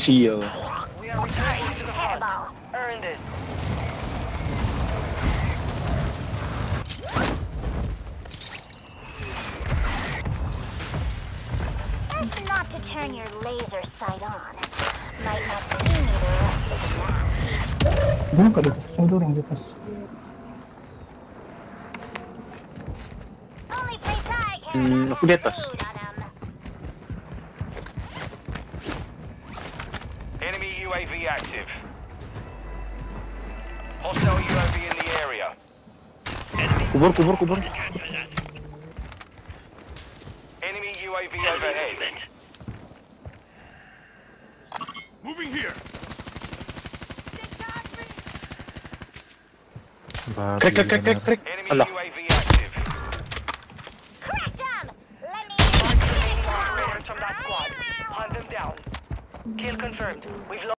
Chill. We are returning to the front. Earn this. Best not to turn your laser sight on. Might not see me the rest of the match. Doon ka dito. Sundurong dito. Only place I care about Aku di atas. is food on 'em. Enemy UAV active. Hostile UAV in the area. Kubur. Enemy UAV overhead. Moving here. Krek. Enemy Allah. UAV active. Crack them! Let me Operators from that squad. Hunt them down. Kill confirmed. We've lost.